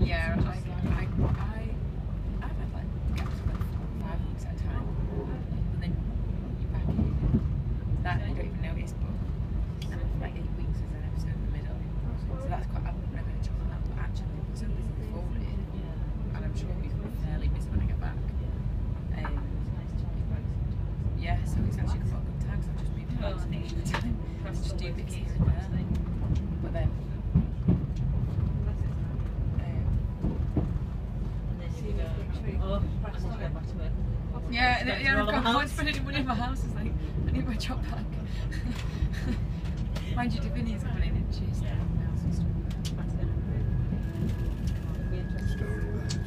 Yeah, I've had like gaps of like 5 weeks at a time, and then you're back in. That you don't even notice, but like 8 weeks is an episode in the middle. So that's quite. I wouldn't have been chocolate that, but actually it was so busy before it, and I'm sure we've been fairly busy when I get back. Yeah, so it's actually quite a good time. So I've just moved house and each time just do bits here and there. But then. Yeah, I've got hard spending money in my house. It's like, I need my job back. Mind you, Davini's coming in Tuesday.